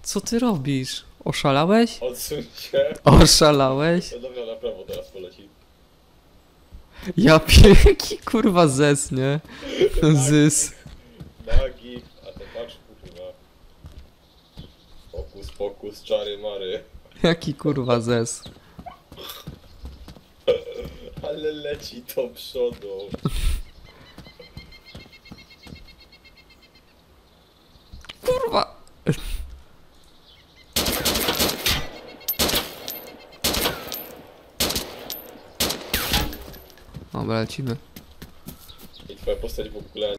Co ty robisz? Oszalałeś? Odsuń się. Oszalałeś? No dobra, na prawo teraz poleci. Ja pieki kurwa zes, nie? Zys. Nagi, a to patrz kurwa. Fokus, pokus, czary mary. Jaki kurwa zes. Ale leci to przodą. Kurwa. Dobra, lecimy. I twoja postać w ogóle